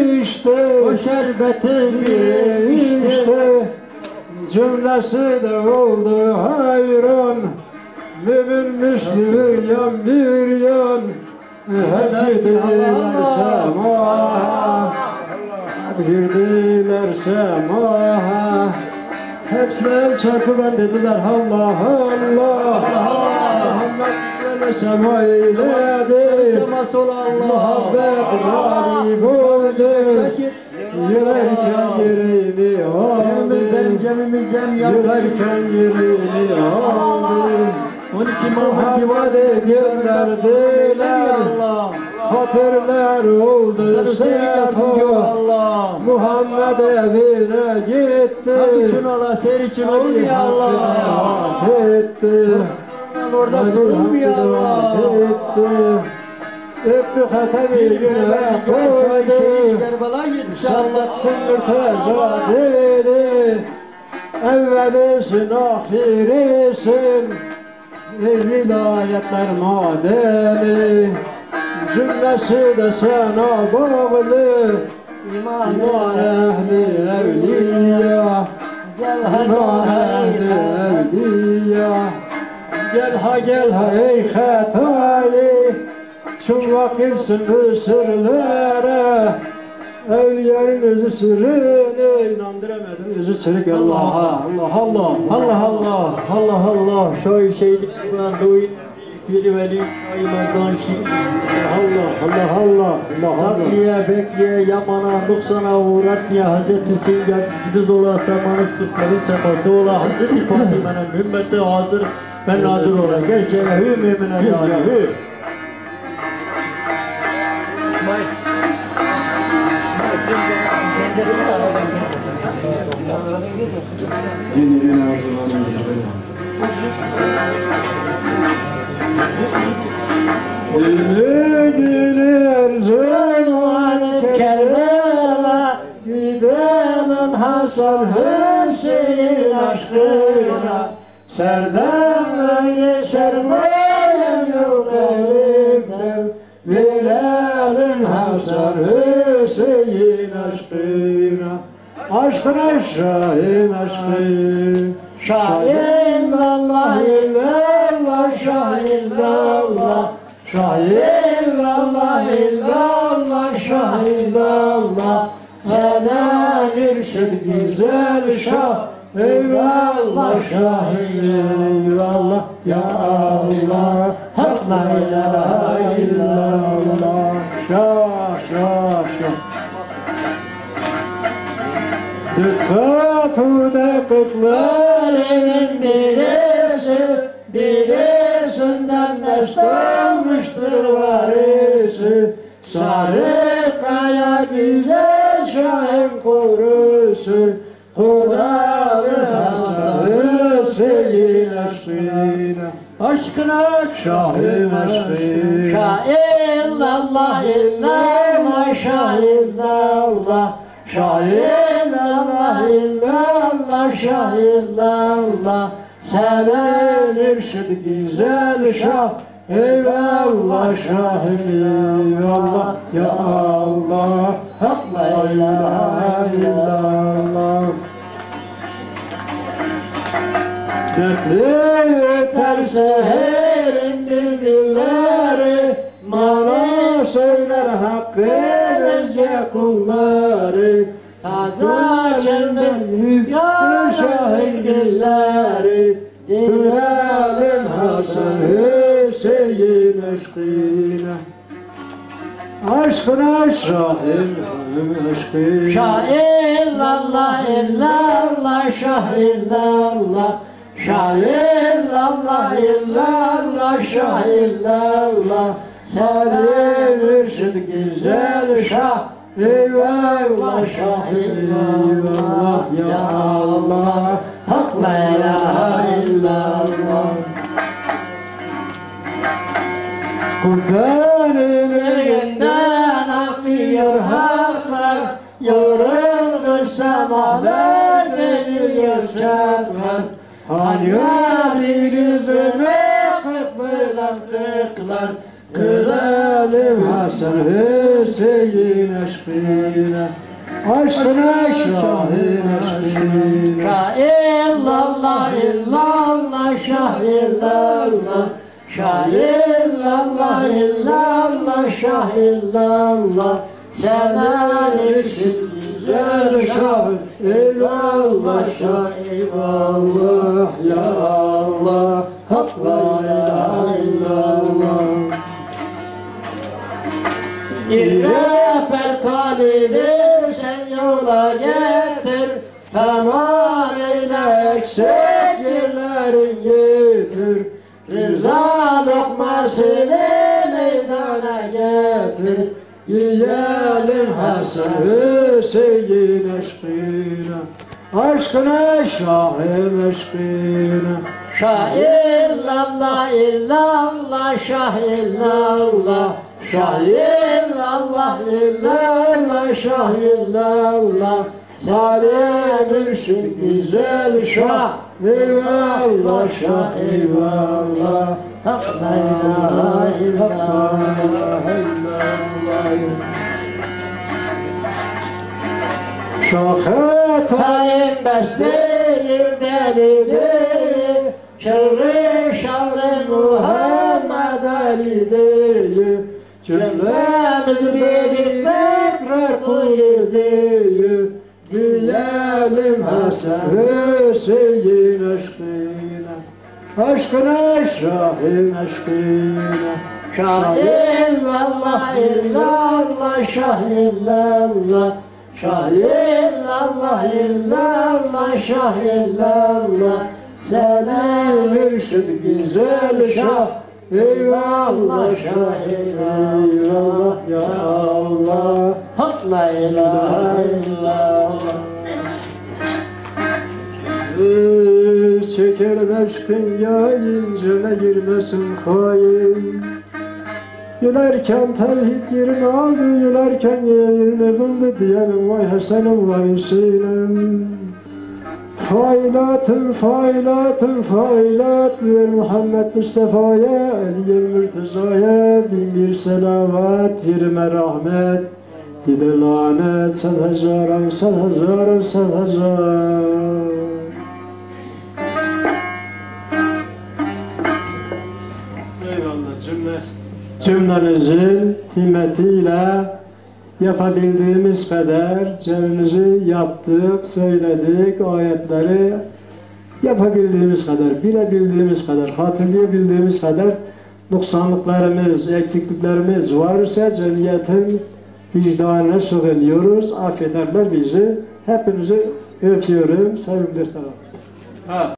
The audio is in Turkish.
işte, o şerbeti işte, cümlesi de oldu hayran. Mümin Müslüm'ün yan bir yan, hep girdiler semaha, hep girdiler semaha. Hepsine çarpılan dediler Allah Allah, Muhammed sema eyledi, muhabbet garip oldu, yürürken yerini aldı, yürürken yerini aldı. 12 Muhammed'i gönderdiler, hatırlar oldu sefa. Muhammed evine gitti, için ola, ser için olur ya Allah. Etti, Orada durur ya Allah. Öptü hatemi güne koydu, sallatsın mürteza dedi. Evvelisin ahirisin, vilayetler madeni, cümlesi de sana bağlı. İman ehli evliya, iman ehli evliya. Gel ha ey hatayı, şu vakifsin Mısırlara. Evliyanın özü sırrını inandıramadım, özü çürük Allah'a. Allah Allah. Allah. Şöyle şeyden doyun. Biri veli ayılardan şimdi. Allah. Sabriye bekliye yamana nuksana uğratmaya Hazreti Hüseyin bizi dola samanı sıkları seması ola Hazreti Fatime'nin ümmeti hazır ben hazır ola gerçeğe hü mümine yani hü. Dinlerin arzularını Dinlerin zaman Kerbela, Fidanın Hasan Hüseyin aşkına, serden öyle sermayem yok elimden. Bilal'in Hasan Hüseyin aşkına, aşkına Şahin aşkı. Şahin Allah illallah, Şahin Allah, Şahin Allah illallah, Şahin Allah. Sana mürşid güzel şah, eyvallah Şahin eyvallah. Ya Allah, hak la ilahe illallah. Şah. Tıkatüde kıtlarının birisinden beslenmiştir varisi. Sarı kaya güzel Şahin kurusu, Hudalı Hasan Hüseyin aşkına. Aşkına Şahin aşkına. Şahin Allah illallah, Şahin Allah, Şahin Allah illallah, Şahin Allah. Seven irşid güzel şah, eyvallah Şahin eyvallah. Ya Allah, hak la ilahe illallah. Dertli öter seherin bülbülleri, mana söyler hakkı özce kulları. Taza çelmen yüzde Şahin gülleri, Bilal'in Hasan Hüseyin aşkına. Aşkına Şahin aşkına. Şahin Allah illallah, Şahin Allah, Şahin Allah illallah, Şahin Allah. Senin mürşid güzel şah, eyvallah Şahin eyvallah. Ya Allah, hak la ilahe illallah. Kur'an'ın elinden akıyor haklar, yorulmuş semalar veriyor şartlar. Hani bir yüzüme kıpırdan kıklar, Güzelim Hasan Hüseyin aşkına, aşkına şahin aşkına. Şah illallah illallah şah illallah. Şah illallah illallah şah illallah. Senin için güzel şah. Eyvallah şah eyvallah ya Allah, hak la ilahe illallah. Bir rehber talibim sen yola getir. Tamam eyle eksikleri getir. Rıza lokmasını meydana getir. Yiyelim Hasan Hüseyin aşkına, aşkına şahım aşkına. Şah illallah illallah şah illallah. Şah illallah illallah şah illallah. Salim'in güzel şah, eyvallah şah eyvallah. Hak la ilahe illallah. Şahı Tayin beslenir delidir. Şerri şanlı Muhammed Ali'dir. Cümlemiz bir tekrar kuyudur. Gülelim Hasan Hüseyin aşkına, aşkına şahın aşkına. Şah illallah illallah şah illallah. Şah illallah illallah şah illallah. Senin için güzel şah. Eyvallah şah eyvallah ya Allah, Hak la ilahe illallah. Çeker aşkın yayıncına girmesin hain. Gülerken tevhid yerini aldı, gülerken yerini buldu diyelim vay Hasan'ım vay Hüseyin'im. Failatın failatın failat ver Muhammed Mustafa'ya, Aliye Mürteza'ya bin bir selavat, yerime rahmet, gide lanet, sen hazaran, sen hazaran, sen hazaran. Eyvallah cümlenizin himmetiyle yapabildiğimiz kadar cemimizi yaptık, söyledik, ayetleri yapabildiğimiz kadar, bilebildiğimiz kadar, hatırlayabildiğimiz kadar noksanlıklarımız, eksikliklerimiz varsa cemiyetin vicdanına sığınıyoruz, affederler bizi. Hepinizi öpüyorum, sevgiler selam.